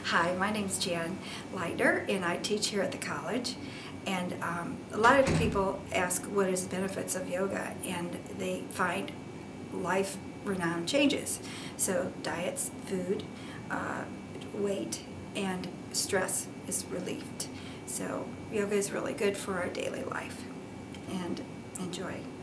Hi, my name's Jan Lightner, and I teach here at the college. And a lot of people ask what is the benefits of yoga, and they find life-renowned changes. So diets, food, weight, and stress is relieved. So yoga is really good for our daily life. And enjoy.